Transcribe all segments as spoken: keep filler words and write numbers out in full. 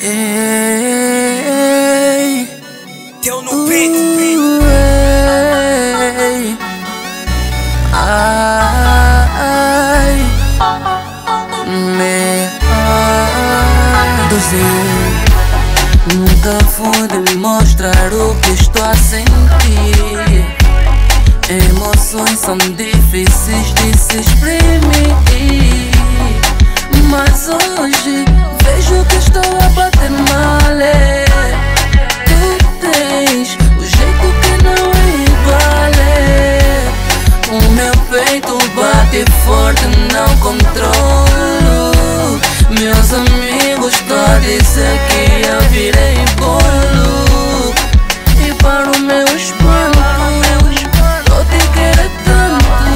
Ei, Teu no beat, beat. Ei, ai, me aduzir. Nunca fui de mostrar o que estou a sentir. Emoções são difíceis de se exprimir, mas hoje vejo que estou a bater mal. É. Tu tens o jeito que não é igual. É. O meu peito bate forte, não controlo. Meus amigos estão a dizer que eu virei bolo. E para o meu espanto, eu te quero tanto.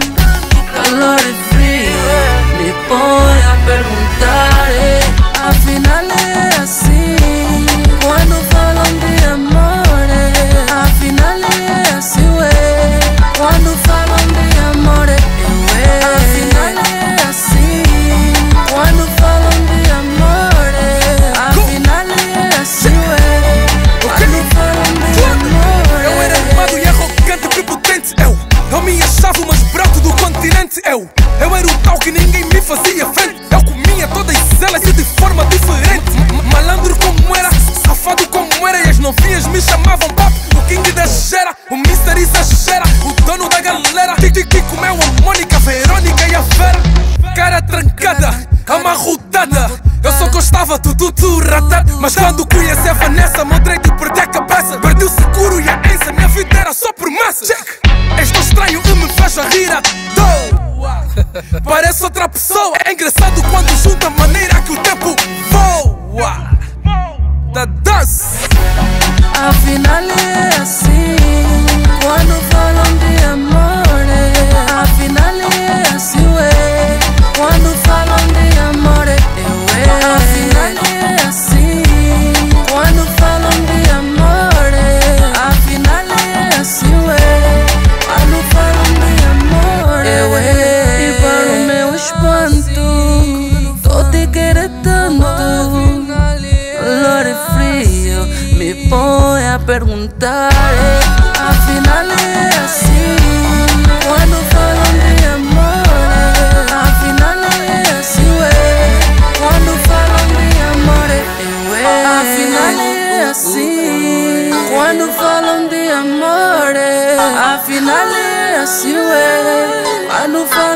Calor e frio me põe a perguntar, é, afinal é assim. Quando falam de amor, é, afinal é assim, é. Quando falam de amor, é, eu é. Afinal é assim. Quando falam de amor, é, afinal é assim, é. Quando falam de amor, eu era animado e arrogante, prepotente. Eu não me achava o mais broto do continente. Eu, eu era o tal que ninguém me fazia frente. Eu comia todas elas e de forma diferente. M Malandro como era, safado como era. E as novinhas me chamavam papo, o king da gera. O mister exagera, o dono da galera. Tiki que comeu a Mônica, a Verônica e a Vera. Cara trancada, amarrotada. Eu só gostava tudo do ratado. Mas quando conheci a Vanessa, mostrei de perder a cabeça. Perdi o seguro e a essa, minha vida era só promessa. Check. És tão estranho e me faz a rir à toa. Parece outra pessoa. É engraçado quando junta a maneira que o tempo voa. Da dança. afinal é assim. Quando falam de amor, é, afinal é assim, é. Quando falam de amor, é, eu é. Afinal é assim. Quando falam de amor, é, afinal é assim, é. Quando falam de amor, eu é. E para o meu espanto, tô te querendo tanto. Calor e frio me põe a perguntar, é, afinal é assim. Quando falam de amor, é, afinal é assim, é. Quando falam de amor, é, eu é. Afinal é assim. Quando falam de amor, é, afinal é assim, é. Quando falam